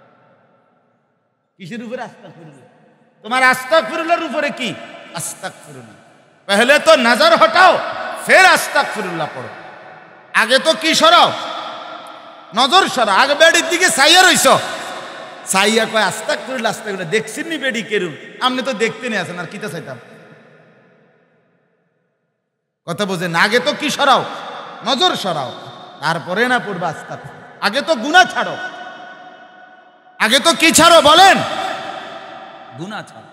কিসের উপরে আস্তাগফিরুল্লাহ? তোমার আস্তাগফিরুল্লাহর উপরে কি? আস্তাগফিরুল্লাহ। পহলে তো নজর হটাও, ফের আস্তাগফিরুল্লাহ পড়ো। আগে তো কি সরাও? নজর সরা, আগে বেডির দিকে চাইয়া রইছ। চাইয়া কয় আস্তাক করিল আস্তাক করিল, দেখছেন নি বেডি কেরুন? আপনি তো দেখতে নিয়ে আছেন, আর কিতা চাইতাম? কথা বোঝেন? আগে তো কি সরাও, নজর সরাও, তারপরে না পড়বা আস্তাক। আগে তো গুনাহ ছাড়ো, আগে তো কি ছাড়ো বলেন? গুনাহ ছাড়ো।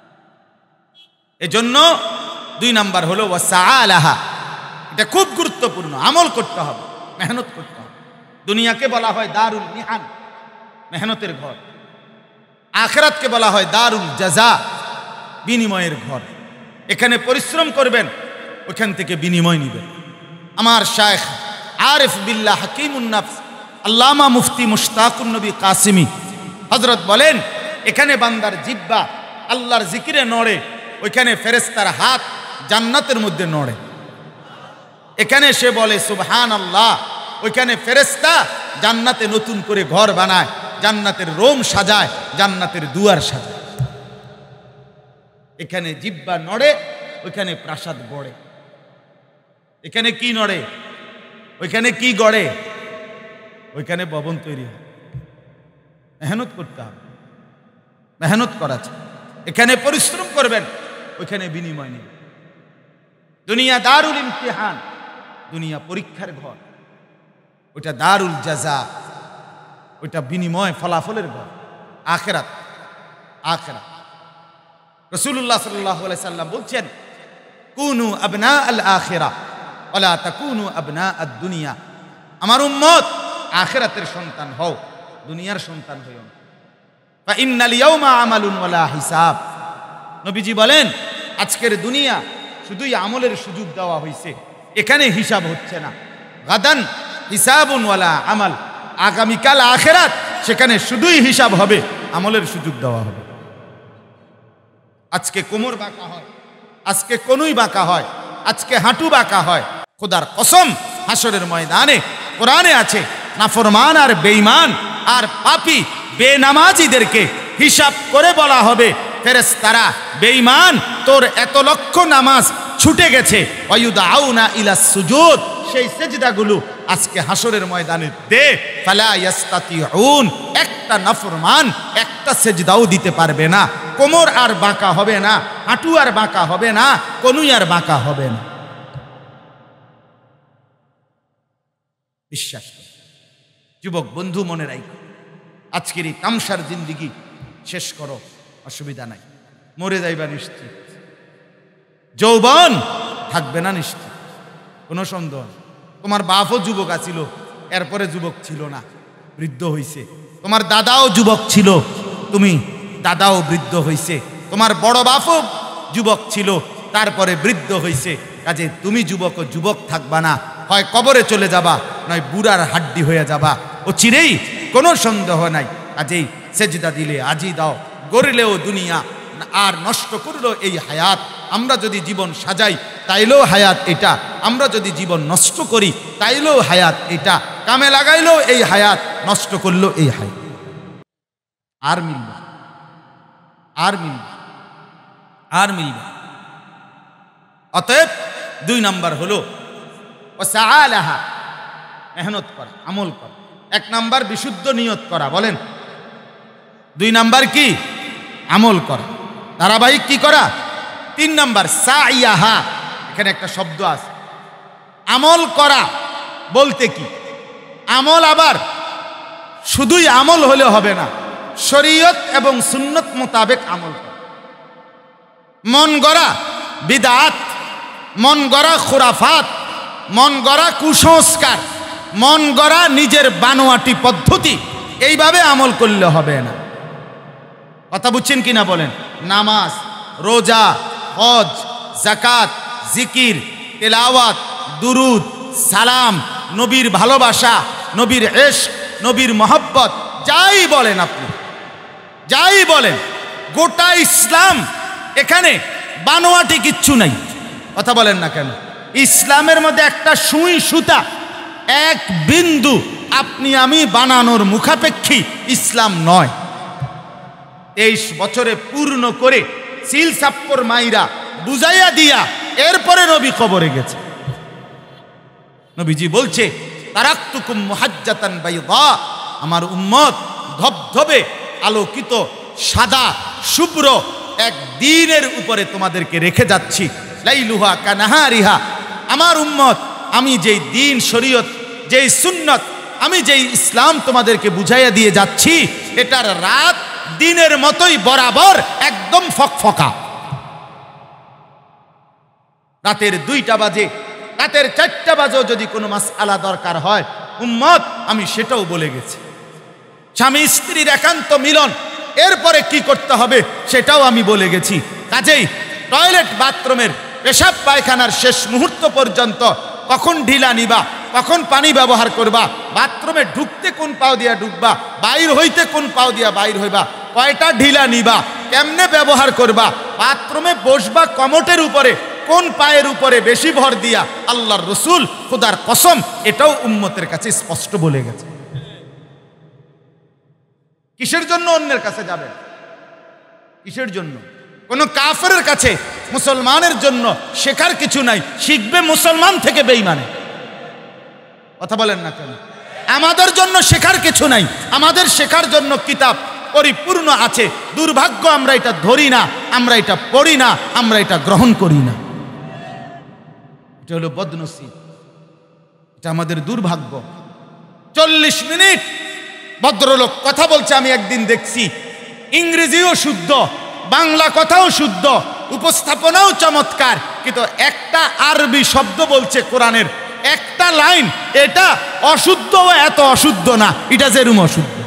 এজন্য দুই নাম্বার হলো ওয়াসাআলাহা, এটা খুব গুরুত্বপূর্ণ। আমল করতে হবে, মেহনত করতে হবে। দুনিয়াকে বলা হয় দারুল মিহান, মেহনতের ঘর। আখিরাতকে বলা হয় দারুল জাযা, বিনিময়ের ঘর। এখানে পরিশ্রম করবেন, ওখান থেকে বিনিময় নিবেন। আমার শায়েখ আরিফ বিল্লাহ হাকিমুন নফস আল্লামা মুফতি মুশতাকুন নবী কাসিমি হযরত বলেন, এখানে বান্দার জিহ্বা আল্লাহর জিকিরে নড়ে, ওইখানে ফেরেশতার হাত জান্নাতের মধ্যে নড়ে। এখানে সে বলে সুবহানাল্লাহ, ওইখানে ফেরেশতা জান্নাতে নতুন করে ঘর বানায়, জান্নাতের রোম সাজায়, জান্নাতের দুয়ার সাজায়। এখানে জিহ্বা নড়ে, ওইখানে প্রাসাদ গড়ে। এখানে কি নড়ে, ওইখানে কি গড়ে? ওইখানে ভবন তৈরি হয়। মেহনত করতে হবে, মেহনত করা চাই। এখানে পরিশ্রম করবেন, ওইখানে বিনিময় নেই। দুনিয়া দারুল ইমতিহান, দুনিয়া পরীক্ষার ঘর। ওইটা দারুল জাযা, ওইটা বিনিময় ফলাফলের ঘর। আখিরাত, আখিরাত। রাসূলুল্লাহ সাল্লাল্লাহু আলাইহি সাল্লাম বলছেন, কুনু আবনা আল আখিরা ওয়ালা তাকুনু আবনা আদ দুনিয়া। আমার উম্মত আখিরাতের সন্তান হও, দুনিয়ার সন্তান হইও না। ফা ইন্নাল ইয়াউমা আমালুন ওয়ালা হিসাব। নবীজি বলেন, আজকের দুনিয়া শুধুই আমলের সুযোগ দেওয়া হয়েছে, এখানে হিসাব হচ্ছে না। গাদান হিসাবুন ওয়ালা আমাল, আগামীকাল আখিরাত, সেখানে শুধুই হিসাব হবে, আমলের সুযোগ দেওয়া হবে। আজকে কোমর বাঁকা হয়, আজকে কনুই বাঁকা হয়, আজকে হাঁটু বাঁকা হয়। খোদার কসম, হাসরের ময়দানে কোরআনে আছে, নাফরমান আর বেঈমান আর পাপী বেনামাজীদেরকে হিসাব করে বলা হবে, ফেরেশতারা, বেঈমান, তোর এত লক্ষ নামাজ ছুটে গেছে, ওয়ায়ুদাউনা ইলাস সুজুদ, সেই সেজদাগুলো আজকে হাসরের ময়দানে দে। ফালা ইয়াস্তাতিউন, একটা নাফরমান একটা সেজদাও দিতে পারবে না। কোমর আর বাঁকা হবে না, হাঁটু আর বাঁকা হবে না, কনুই আর বাঁকা হবে না। বিশ্বাস করো যুবক বন্ধু, মনে রাখো, আজকের এই তামসার জিন্দিগি শেষ করো, অসুবিধা নাই। মরে যাইবা নিশ্চিত, যৌবন থাকবে না নিশ্চিত, কোনো সন্দেহ। তোমার বাপও যুবক আছিল, এরপরে যুবক ছিল না, বৃদ্ধ হইছে। তোমার দাদাও যুবক ছিল, তুমি দাদাও বৃদ্ধ হইছে। তোমার বড় বাপও যুবক ছিল, তারপরে বৃদ্ধ হইছে। কাজে তুমি যুবক ও যুবক থাকবা না, হয় কবরে চলে যাবা, নয় বুড়ার হাড্ডি হয়ে যাবা ও চিরেই, কোনো সন্দেহ নাই। কাজেই সেজদা দিলে আজই দাও, গড়লেও দুনিয়া আর নষ্ট করলো এই হায়াত। আমরা যদি জীবন সাজাই তাইলেও হায়াত এটা, আমরা যদি জীবন নষ্ট করি তাইলেও হায়াত এটা, কামে লাগাইলেও এই হায়াত, নষ্ট করলো এই হায়াত। আর মিলবে, আর মিলবে, আর মিলবে। অতএব দুই নাম্বার হলো ওয়াসাআলাহা, মেহনত করা, আমল করা। এক নাম্বার বিশুদ্ধ নিয়ত করা, বলেন। দুই নাম্বার কি? আমল করা, ধারাবাহিক কি করা। তিন নাম্বার সাইয়াহা, এখানে একটা শব্দ আছে, আমল করা বলতে কি? আমল আবার শুধুই আমল হলে হবে না, শরীয়ত এবং সুন্নত মোতাবেক আমল করা। মন গড়া বিদআত, মন গড়া খুরাফাত, মন গড়া কুসংস্কার, মন গড়া নিজের বানোয়াটি পদ্ধতি, এইভাবে আমল করলে হবে না। কথা বুঝছেন কিনা বলেন? নামাজ, রোজা, হজ, যাকাত, জিকির, তেলাওয়াত, দুরুদ, সালাম, নবীর ভালোবাসা, নবীর ইশক, নবীর মহব্বত, যাই বলেন আপনি, যাই বলেন, গোটা ইসলাম, এখানে বানোয়াটি কিচ্ছু নাই। কথা বলেন না কেন? ইসলামের মধ্যে একটা সুই সুতা, এক বিন্দু আপনি আমি বানানোর মুখাপেক্ষী ইসলাম নয়। তেইশ বছরে পূর্ণ করে সিল সাপ্পর মাইরা বুঝাইয়া দিয়া এরপরে নবী কবরে গেছে। নবীজি বলছে, তারাকতুকুম মুহাজ্জাতান বাইদা, আমার উম্মত ধবধবে আলোকিত সাদা শুভ্র এক দ্বীনের উপরে তোমাদেরকে রেখে যাচ্ছি, লাইলুহা কানাহারিহা। আমার উম্মত, আমি যেই দ্বীন শরীয়ত, যেই সুন্নত, আমি যেই ইসলাম তোমাদেরকে বুঝাইয়া দিয়ে যাচ্ছি, এটার রাত দিনের মতোই বরাবর একদম ফকফকা। রাতের দুইটা বাজে, রাতের চারটা বাজেও যদি কোনো মাসআলা দরকার হয় উম্মত, আমি সেটাও বলে গেছি। স্বামী স্ত্রীর একান্ত মিলন, এরপরে কি করতে হবে সেটাও আমি বলে গেছি। কাজেই টয়লেট বাথরুমের পেশাব পায়খানার শেষ মুহূর্ত পর্যন্ত কখন ঢিলা নিবা, কখন পানি ব্যবহার করবা, বাথরুমে ঢুকতে কোন পাও দিয়া ঢুকবা, বাইর হইতে কোন পাও দিয়া বাইর হইবা, কয়টা ঢিলা নিবা, কেমনে ব্যবহার করবা, বাথরুমে বসবা কমোটের উপরে কোন পায়ের উপরে বেশি ভর দিয়া, আল্লাহর রসুল খোদার কসম এটাও উম্মতের কাছে স্পষ্ট বলে গেছে। কিসের জন্য অন্যের কাছে যাবেন? কিসের জন্য? কোন কাফেরের কাছে মুসলমানের জন্য শেখার কিছু নাই, শিখবে মুসলমান থেকে বেঈমানে। কথা বলেন না কেন? আমাদের জন্য শেখার কিছু নাই, আমাদের শেখার জন্য কিতাব পরিপূর্ণ আছে। দুর্ভাগ্য আমরা এটা ধরি না, আমরা এটা পড়ি না, আমরা এটা গ্রহণ করি না। এটা হলো বদনসিব, এটা আমাদের দুর্ভাগ্য। চল্লিশ মিনিট ভদ্রলোক কথা বলছে, আমি একদিন দেখছি, ইংরেজিও শুদ্ধ, বাংলা কথাও শুদ্ধ, উপস্থাপনাও চমৎকার, কিন্তু একটা আরবি শব্দ বলছে কোরআনের একটা লাইন, এটা অশুদ্ধ, এত অশুদ্ধ না, এটা যেরকম অশুদ্ধ।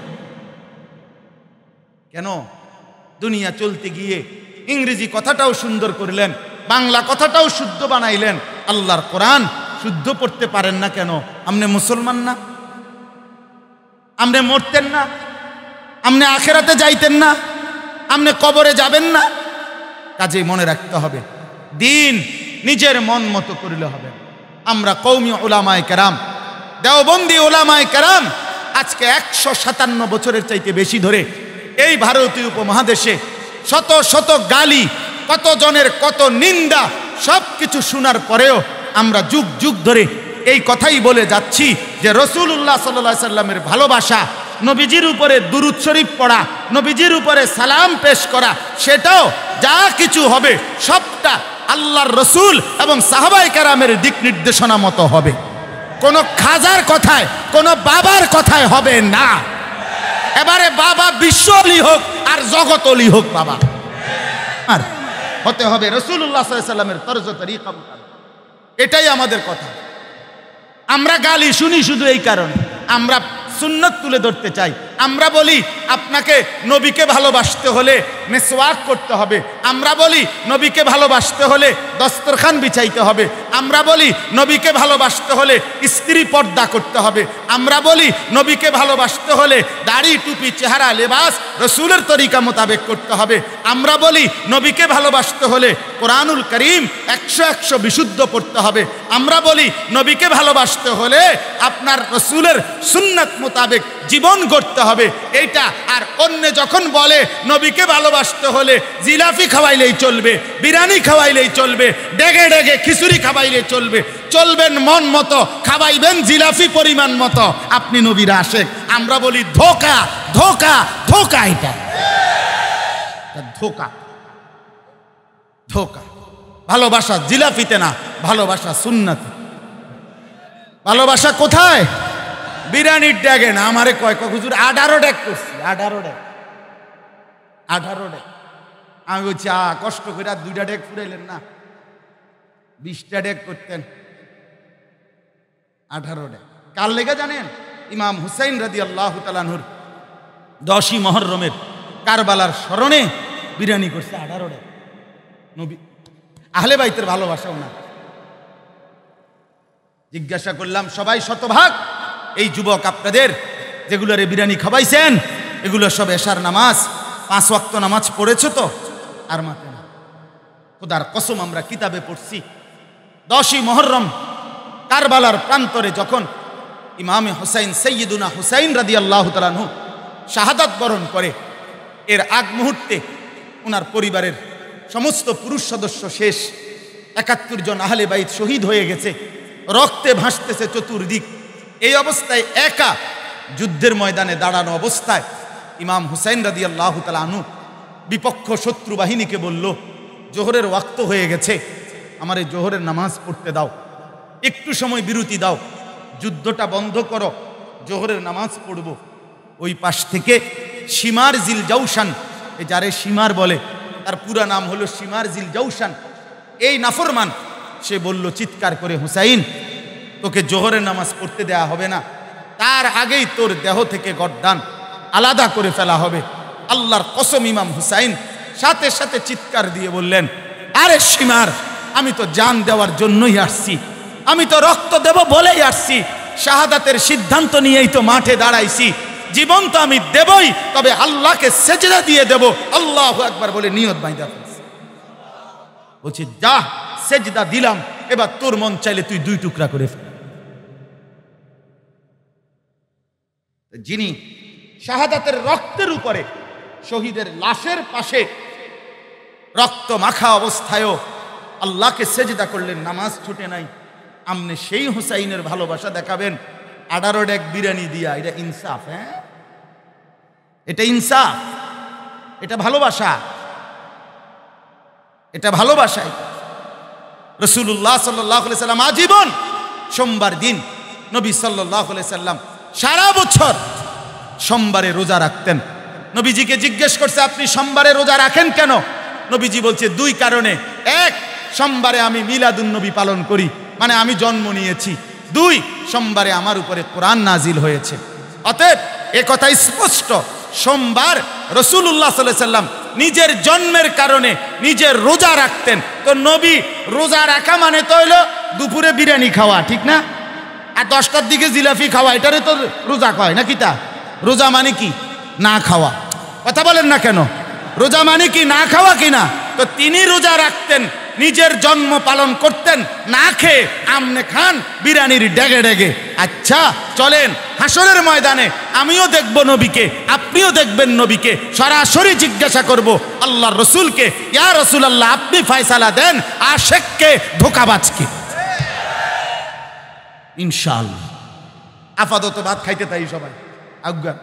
কেন? দুনিয়া চলতে গিয়ে ইংরেজি কথাটাও সুন্দর করলেন, বাংলা কথাটাও শুদ্ধ বানাইলেন, আল্লাহর কোরআন শুদ্ধ পড়তে পারেন না কেন? আপনি মুসলমান না? আপনি মরতেন না? আপনি আখেরাতে যাইতেন না? আপনি কবরে যাবেন না? কাজেই মনে রাখতে হবে, দিন নিজের মন মতো করলে হবে। আমরা কওমি উলামায়ে কেরাম, দেওবন্দি উলামায়ে কেরাম আজকে একশো সাতান্ন বছরের চাইতে বেশি ধরে এই ভারতীয় উপমহাদেশে শত শত গালি, কত জনের কত নিন্দা, সব কিছু শোনার পরেও আমরা যুগ যুগ ধরে এই কথাই বলে যাচ্ছি যে রাসূলুল্লাহ সাল্লাল্লাহু আলাইহি সাল্লামের ভালোবাসা, নবীজির উপরে দুরূদ শরীফ পড়া, নবীজির উপরে সালাম পেশ করা, সেটাও যা কিছু হবে সবটা আল্লাহর রসুল এবং সাহাবায়ে কেরামের দিক নির্দেশনা মতো হবে। কোন খাজার কথায়, কোন বাবার কথায় হবে না। এবারে বাবা বিশ্বলি হোক আর জগতলি হোক, বাবা আর হতে হবে রাসূলুল্লাহ সাল্লাল্লাহু আলাইহি সাল্লামের তরজ তরিকা মোতাবেক। এটাই আমাদের কথা। আমরা গালি শুনি শুধু এই কারণে, আমরা সুন্নত তুলে ধরতে চাই। আমরা বলি আপনাকে নবীকে ভালোবাসতে হলে মেসওয়াক করতে হবে, আমরা বলি নবীকে ভালোবাসতে হলে দস্তরখান বিছাইতে হবে, আমরা বলি নবীকে ভালোবাসতে হলে স্ত্রী পর্দা করতে হবে, আমরা বলি নবীকে ভালোবাসতে হলে দাড়ি টুপি চেহারা লেবাস রসুলের তরিকা মোতাবেক করতে হবে, আমরা বলি নবীকে ভালোবাসতে হলে কোরআনুল করিম একশো একশো বিশুদ্ধ পড়তে হবে, আমরা বলি নবীকে ভালোবাসতে হলে আপনার রসুলের সুন্নাত মোতাবেক জীবন গড়তে হবে। এইটা আর অন্য যখন বলে নবীকে ভালোবাসতে হলে জিলাপি খাওয়াইলেই চলবে, বিরিয়ানি খাওয়াইলেই চলবে, ডেগে ডেগে খিচুড়ি খাওয়াইলেই চলবে, চলবেন মন মতো, খাওয়াইবেন জিলাপি পরিমাণ মতো, আপনি নবীর আশেক। আমরা বলি ধোকা ধোকা ধোকা, এটা ধোকা ধোকা। ভালোবাসা জিলাপিতে না, ভালোবাসা সুন্নাতে। ভালোবাসা কোথায়? বিরিয়ানির ড্যাগে না। আমারে কয় হুজুর আঠারো ড্যাগ করছি, আঠারো ড্যাগ আঠারো ড্যাগ আমি বলছি আ কষ্ট করে আর দুইটা ড্যাগ ফুরাইলেন না, বিশটা ড্যাগ করতেন। আঠারো ড্যাগ কার লেগে জানেন? ইমাম হুসাইন রাদিয়াল্লাহু তাআলা আনহুর দশই মুহররমের কারবালার স্মরণে বিরিয়ানি করছে আঠারো ড্যাগ। নবী আহলে বাইতের ভালোবাসাও না। জিজ্ঞাসা করলাম সবাই শতভাগ, এই যুবক আপনাদের যেগুলোরে বিরিয়ানি খাওয়াইছেন এগুলো সব এশার নামাজ, পাঁচ ওয়াক্ত নামাজ পড়েছো তো? আর মাতে না। খোদার কসম আমরা কিতাবে পড়ছি, দশই মুহররম কারবালার প্রান্তরে যখন ইমামে হুসাইন সাইয়্যিদুনা হুসাইন রাদিয়াল্লাহু তাআলা আনহু শাহাদাত বরণ করে, এর আগ মুহূর্তে ওনার পরিবারের সমস্ত পুরুষ সদস্য শেষ, একাত্তর জন আহলে বাইত শহীদ হয়ে গেছে, রক্তে ভাসতেছে চতুর্দিক। এই অবস্থায় একা যুদ্ধের ময়দানে দাঁড়ানো অবস্থায় ইমাম হুসাইন রাদিয়াল্লাহু তাআলা আনহু বিপক্ষ শত্রু বাহিনীকে বলল, জোহরের ওয়াক্ত হয়ে গেছে, আমার এই জোহরের নামাজ পড়তে দাও, একটু সময় বিরতি দাও, যুদ্ধটা বন্ধ করো, জোহরের নামাজ পড়ব। ওই পাশ থেকে শিমার জিল জাউশান, এ যারে শিমার বলে তার পুরা নাম হলো শিমার জিল জাউশান, এই নাফরমান সে বলল চিৎকার করে, হুসাইন তোকে জোহরের নামাজ পড়তে দেয়া হবে না, তার আগেই তোর দেহ থেকে গর্দান আলাদা করে ফেলা হবে। আল্লাহর কসম, ইমাম হুসাইন সাথে সাথে চিৎকার দিয়ে বললেন, আরে শিমার, আমি তো জান দেওয়ার জন্যই আসছি, আমি তো রক্ত দেব বলেই আসছি, শাহাদাতের সিদ্ধান্ত নিয়েই তো মাঠে দাঁড়াইছি, জীবন তো আমি দেবই, তবে আল্লাহকে সেজদা দিয়ে দেব। আল্লাহু আকবার বলে নিয়ত বাইন্ধা ফেলছে। বলছি যা, সেজদা দিলাম, এবার তোর মন চাইলে তুই দুই টুকরা করে ফেল। যিনি শাহাদাতের রক্তের উপরে শহীদের লাশের পাশে রক্ত মাখা অবস্থায়ও আল্লাহকে সেজদা করলেন, নামাজ ছুটে নাই, আমনে সেই হুসাইনের ভালোবাসা দেখাবেন আঠারো ডেক বিরিয়ানি দিয়া? এটা ইনসাফ? হ্যাঁ, এটা ইনসাফ? এটা ভালোবাসা? এটা ভালোবাসা? রাসূলুল্লাহ সাল্লাল্লাহু আলাইহি সাল্লাম আজীবন সোমবার দিন, নবী সাল্লাল্লাহু আলাইহি সাল্লাম সারা বছর সোমবারে রোজা রাখতেন। নবীজিকে জিজ্ঞেস করছে, আপনি সোমবারে রোজা রাখেন কেন? নবীজি বলছে, দুই কারণে। এক, সোমবারে আমি মিলাদুন নবী পালন করি, মানে আমি জন্ম নিয়েছি। দুই, সোমবারে আমার উপরে কোরআন নাজিল হয়েছে। অতএব এ কথা স্পষ্ট, সোমবার রাসূলুল্লাহ সাল্লাল্লাহু আলাইহি সাল্লাম নিজের জন্মের কারণে নিজের রোজা রাখতেন। তো নবী রোজা রাখা মানে তো হইলো দুপুরে বিরিয়ানি খাওয়া, ঠিক না? আর দশটার দিকে জিলাপি খাওয়া, এটারে তো রোজা কয় নাকি? তা রোজা মানে কি? না খাওয়া। কথা বলেন না কেন? রোজা মানে কি? না খাওয়া কিনা? তো তিনি রোজা রাখতেন, নিজের জন্ম পালন করতেন না খেয়ে, আমনে খান বিরিয়ানির ডেগে ডেগে। আচ্ছা চলেন হাসরের ময়দানে আমিও দেখব নবীকে, আপনিও দেখবেন নবীকে, সরাসরি জিজ্ঞাসা করব আল্লাহর রসুলকে, ইয়া রাসূলুল্লাহ আপনি ফয়সালা দেন আশেককে ধোঁকাবাজকে। ইনশাআল্লাহ। আপাতত ভাত খাইতে তাই সবাই আজ্ঞা,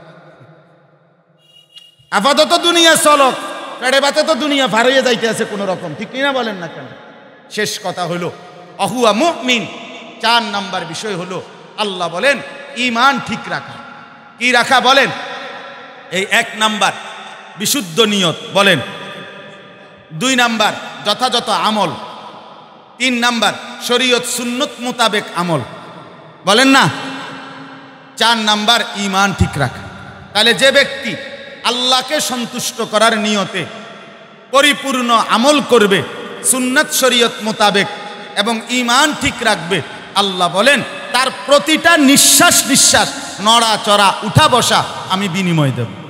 আপাতত দুনিয়া চলক, পেটে ভাতে তো দুনিয়া পার হয়ে যাইতে আছে কোন রকম, ঠিক কিনা বলেন না কেন? শেষ কথা হলো অহুয়া মুমিন। চার নাম্বার বিষয় হলো আল্লাহ বলেন ঈমান ঠিক রাখা। কি রাখা বলেন? এই এক নাম্বার বিশুদ্ধ নিয়ত বলেন, দুই নাম্বার যথাযথ আমল, তিন নাম্বার শরীয়ত সুন্নত মোতাবেক আমল, বলেন না? চার নাম্বার ঈমান ঠিক রাখা। তাহলে যে ব্যক্তি আল্লাহকে সন্তুষ্ট করার নিয়তে পরিপূর্ণ আমল করবে সুন্নাত শরীয়ত মোতাবেক এবং ঈমান ঠিক রাখবে, আল্লাহ বলেন তার প্রতিটা নিঃশ্বাস নিঃশ্বাস নড়া চড়া উঠা বসা আমি বিনিময় দেব।